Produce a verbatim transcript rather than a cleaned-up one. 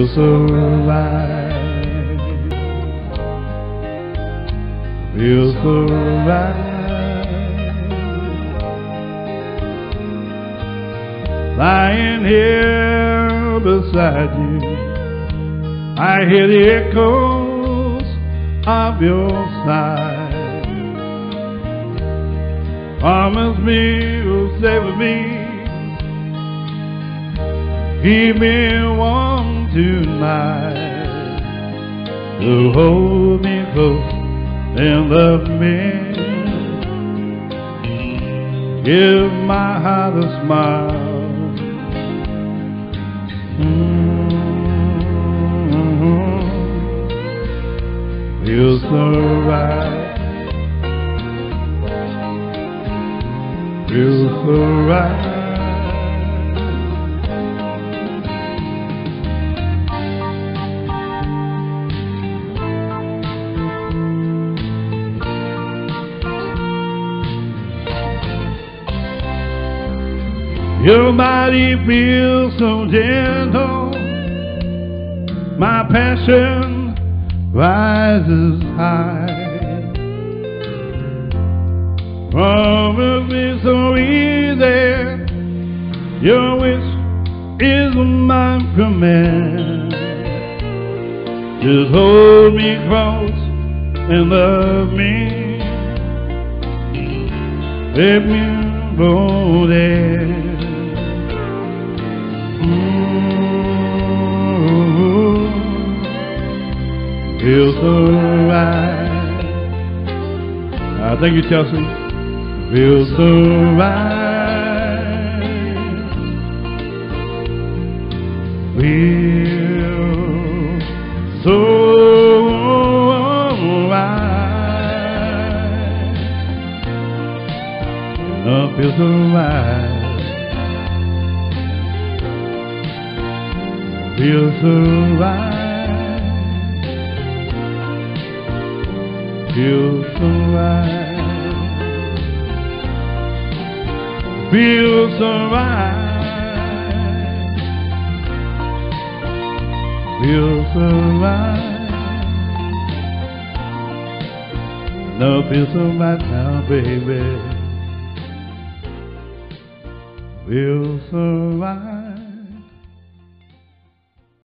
feels so right, feels so right, lying here beside you. I hear the echoes of your sigh. Promise me you'll stay with me, keep me warm tonight, to hold me close and love me, give my heart a smile. Mm-hmm. Feels so right, feels so right. Your body feels so gentle, my passion rises high. Promise me so easy, your wish is my command. Just hold me close and love me, let me go there. Feels so right. Uh, thank you, Chelsea. Feels so right. Feels so right. Oh, feels so right. Feels so right. Feels so right, feels so right, feels so right. No, feels so right now, baby. Feels so right.